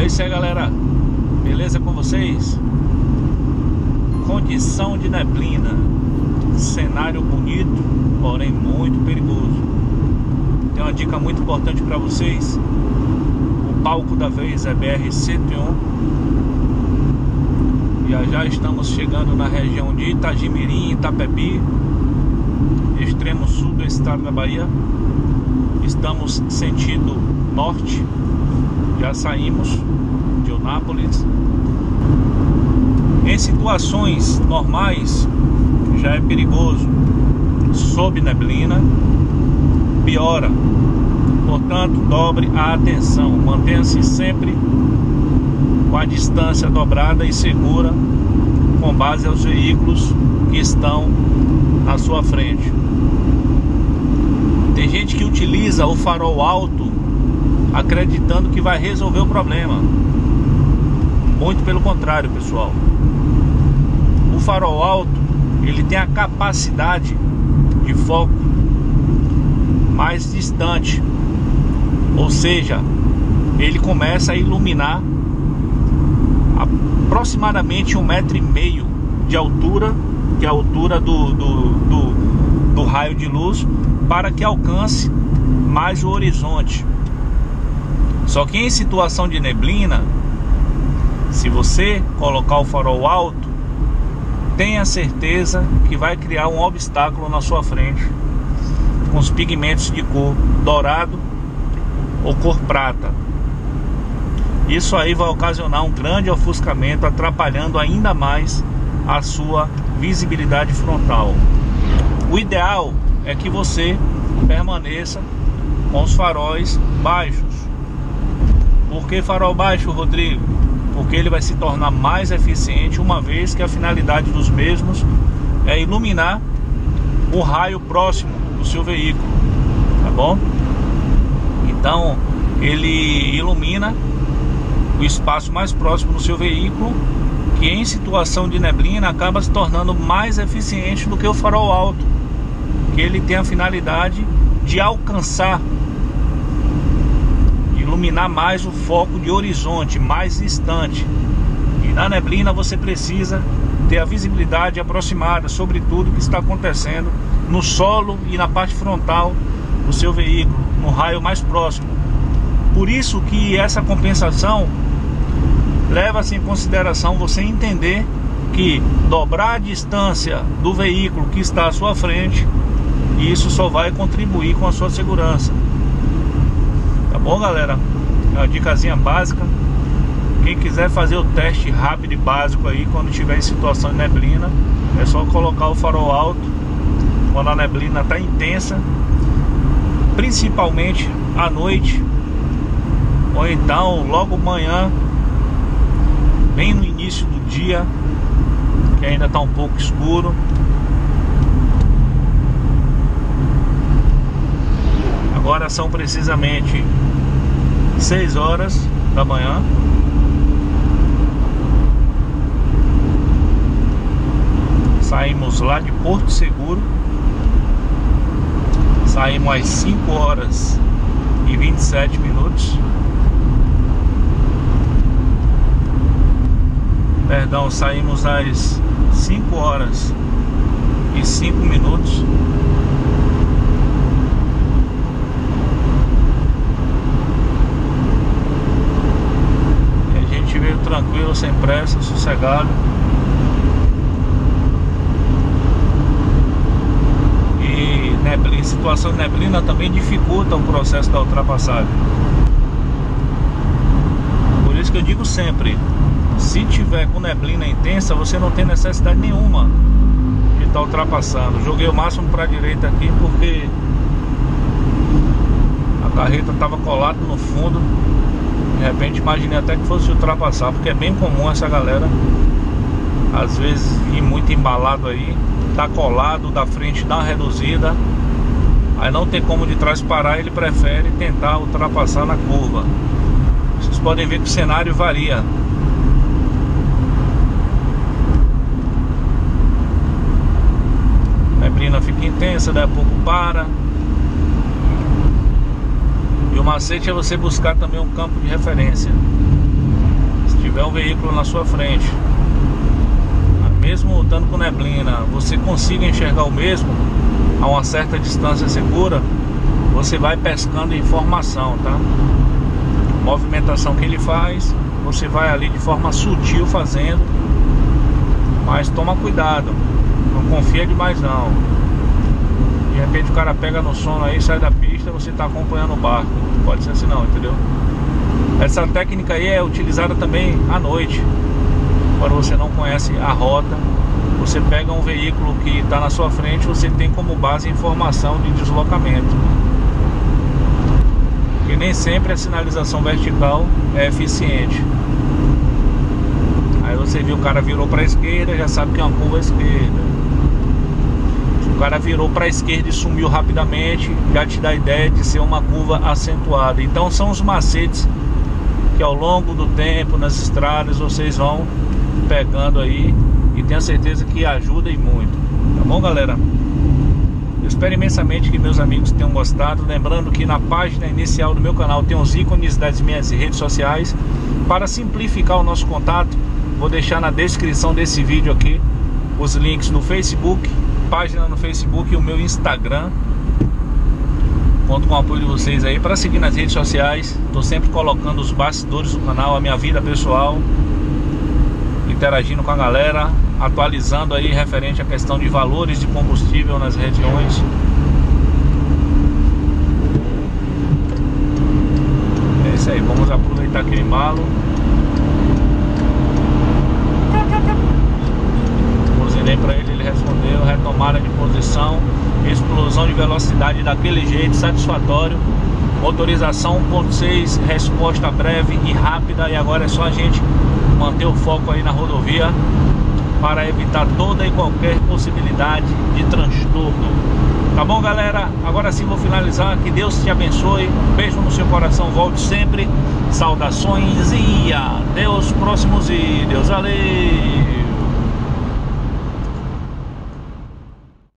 isso aí, galera, beleza com vocês? Condição de neblina, cenário bonito, porém muito perigoso. Tem uma dica muito importante para vocês: o palco da vez é BR-101. Já estamos chegando na região de Itagimirim, Itapebi, extremo sul do estado da Bahia. Estamos sentido norte, já saímos de Eunápolis. Em situações normais já é perigoso, sob neblina piora. Portanto, dobre a atenção, mantenha-se sempre com a distância dobrada e segura com base aos veículos que estão na sua frente. Tem gente que utiliza o farol alto acreditando que vai resolver o problema. Muito pelo contrário, pessoal. O farol alto, ele tem a capacidade de foco mais distante, ou seja, ele começa a iluminar aproximadamente 1,5 m de altura, que é a altura do raio de luz, para que alcance mais o horizonte. Só que em situação de neblina, se você colocar o farol alto, tenha certeza que vai criar um obstáculo na sua frente, com os pigmentos de cor dourado ou cor prata. Isso aí vai ocasionar um grande ofuscamento, atrapalhando ainda mais a sua visibilidade frontal. O ideal é que você permaneça com os faróis baixos. Por que farol baixo, Rodrigo? Porque ele vai se tornar mais eficiente, uma vez que a finalidade dos mesmos é iluminar o raio próximo do seu veículo, tá bom? Então ele ilumina o espaço mais próximo do seu veículo, que em situação de neblina acaba se tornando mais eficiente do que o farol alto, que ele tem a finalidade de alcançar, iluminar mais o foco de horizonte, mais distante. E na neblina você precisa ter a visibilidade aproximada sobre tudo que está acontecendo no solo e na parte frontal do seu veículo, no raio mais próximo. Por isso que essa compensação leva-se em consideração você entender que dobrar a distância do veículo que está à sua frente, e isso só vai contribuir com a sua segurança. Tá bom, galera? É uma dicasinha básica. Quem quiser fazer o teste rápido e básico aí, quando estiver em situação de neblina, é só colocar o farol alto quando a neblina está intensa, principalmente à noite, ou então logo manhã, bem no início do dia, que ainda está um pouco escuro. Agora são precisamente 6 horas da manhã. Saímos lá de Porto Seguro. Saímos às 5 horas e 27 minutos. Perdão, saímos às 5 horas e 5 minutos. E a gente veio tranquilo, sem pressa, sossegado. E neblina, situação de neblina também dificulta o processo da ultrapassagem. Por isso que eu digo sempre: se tiver com neblina intensa, você não tem necessidade nenhuma de estar ultrapassando. Joguei o máximo para a direita aqui porque a carreta estava colada no fundo. De repente imaginei até que fosse ultrapassar, porque é bem comum essa galera às vezes ir muito embalado aí, tá colado, da frente dá uma reduzida, aí não tem como de trás parar, ele prefere tentar ultrapassar na curva. Vocês podem ver que o cenário varia. A neblina fica intensa, daí a pouco para. E o macete é você buscar também um campo de referência. tiver um veículo na sua frente, mesmo estando com neblina, você consiga enxergar o mesmo a uma certa distância segura, você vai pescando informação, tá? Movimentação que ele faz, você vai ali de forma sutil fazendo, mas toma cuidado, não confia demais não. De repente o cara pega no sono aí, sai da pista, você está acompanhando o barco. Não pode ser assim não, entendeu? Essa técnica aí é utilizada também à noite, quando você não conhece a rota. Você pega um veículo que está na sua frente, você tem como base informação de deslocamento, porque nem sempre a sinalização vertical é eficiente. Aí você viu, o cara virou para a esquerda, já sabe que é uma curva à esquerda. Se o cara virou para a esquerda e sumiu rapidamente, já te dá a ideia de ser uma curva acentuada. Então são os macetes que ao longo do tempo nas estradas vocês vão pegando aí, e tenho certeza que ajuda e muito. Tá bom, galera? Eu espero imensamente que meus amigos tenham gostado. Lembrando que na página inicial do meu canal tem os ícones das minhas redes sociais. Para simplificar o nosso contato, vou deixar na descrição desse vídeo aqui os links no Facebook, página no Facebook, e o meu Instagram. Conto com o apoio de vocês aí para seguir nas redes sociais. Estou sempre colocando os bastidores do canal, a minha vida pessoal, interagindo com a galera, atualizando aí referente à questão de valores de combustível nas regiões. É isso aí, vamos aproveitar aquele embalo. Buzinei para ele, ele respondeu, retomada de posição, explosão de velocidade daquele jeito, satisfatório. Motorização 1.6, resposta breve e rápida. E agora é só a gente manter o foco aí na rodovia para evitar toda e qualquer possibilidade de transtorno. Tá bom, galera? Agora sim vou finalizar. Que Deus te abençoe. Um beijo no seu coração. Volte sempre. Saudações e até os próximos vídeos. Valeu!